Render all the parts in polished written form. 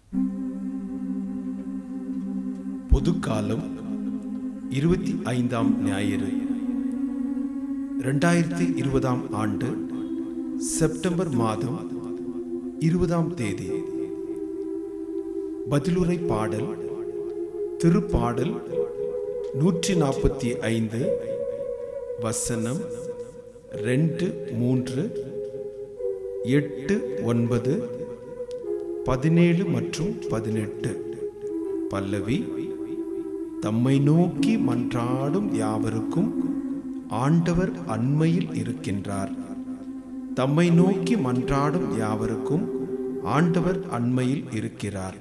பொதுக்காலம் 25ஆம் ஞாயிறு 2020 ஆண்டு செப்டம்பர் மாதம் 20ஆம் தேதி. பதிலுரை பாடல் திருப்பாடல் 145 வசனம் 2, 3, 8, 9, 17 மற்றும் 18. பல்லவி: தம்மை நோக்கி மன்றாடும் யாவருக்கும் ஆண்டவர் அண்மையில் இருக்கின்றார். தம்மை நோக்கி மன்றாடும் யாவருக்கும் ஆண்டவர் அண்மையில் இருக்கிறார்.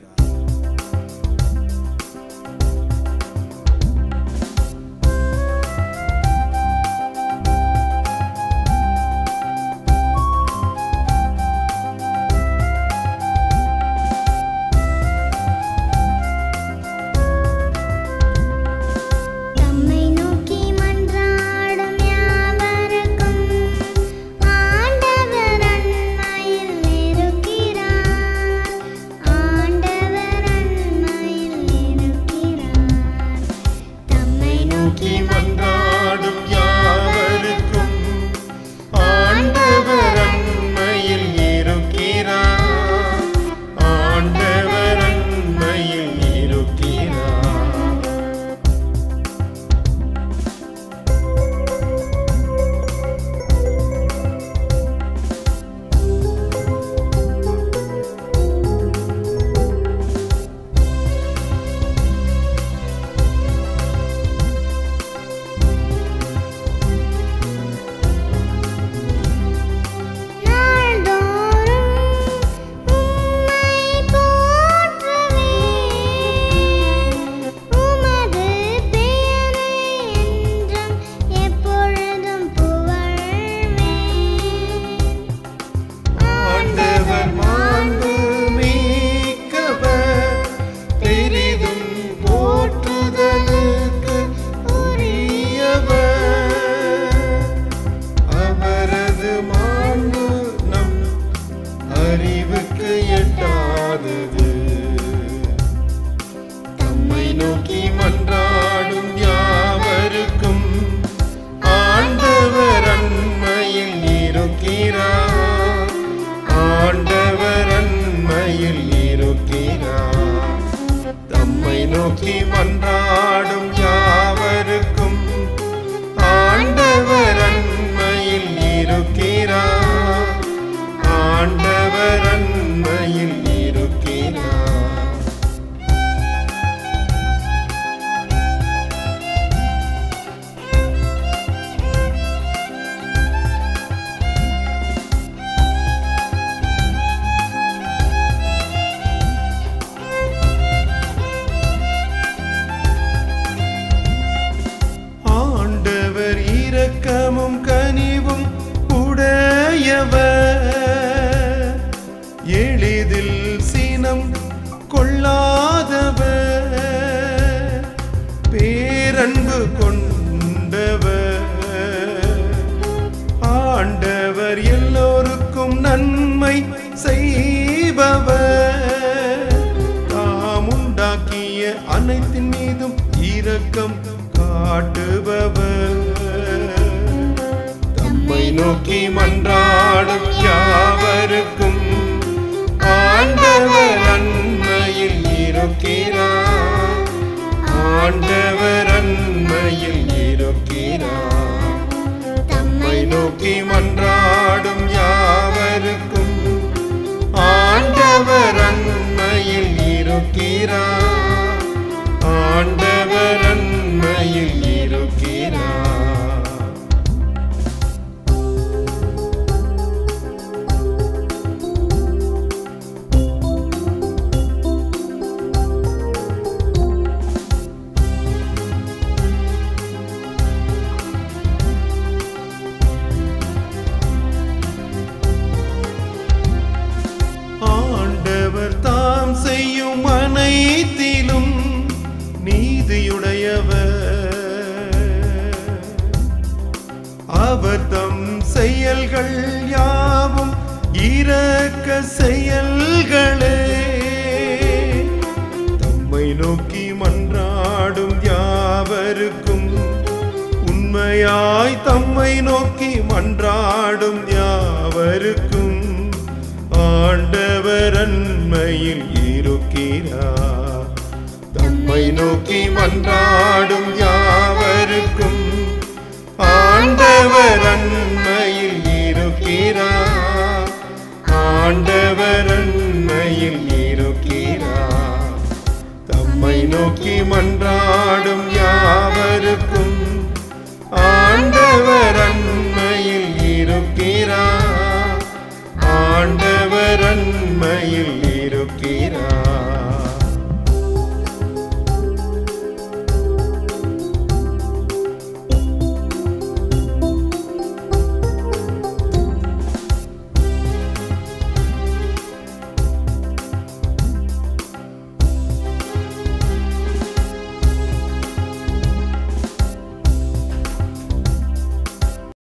எளிதில் சினம் கொள்ளாதவர், பேரன்பு கொண்டவர், ஆண்டவர் எல்லோருக்கும் நன்மை செய்பவர், தாம் உண்டாக்கிய அனைத்தின் மீதும் இரக்கம் காட்டுபவர், தம்மை நோக்கி மன்றாடும் யாவருக்கும் ஆண்டவர் அண்மையில் இருக்கிறார். ஆண்டவர் அண்மையில் இருக்கிறார். தம்மை நோக்கி மன்றாடும் யாவருக்கும் ஆண்டவர் அண்மையில் இருக்கிறார். ஆண்டவர் அண்மையில் இருக்கிறார். ஆண்டவர் தாம் செய்யும் அனைத்திலும் நீதியுடையவர். அவர் தம் செயல்கள் யாவும் இரக்க செயல்களே. உண்மையாய் தம்மை நோக்கி மன்றாடும் யாவருக்கும் ஆண்டவர் அண்மையில் இருக்கிறார். தம்மை நோக்கி மன்றாடும் யாவருக்கும் ஆண்டவர் அண்மையில் இருக்கிறார். ஆண்டவர் அண்மையில்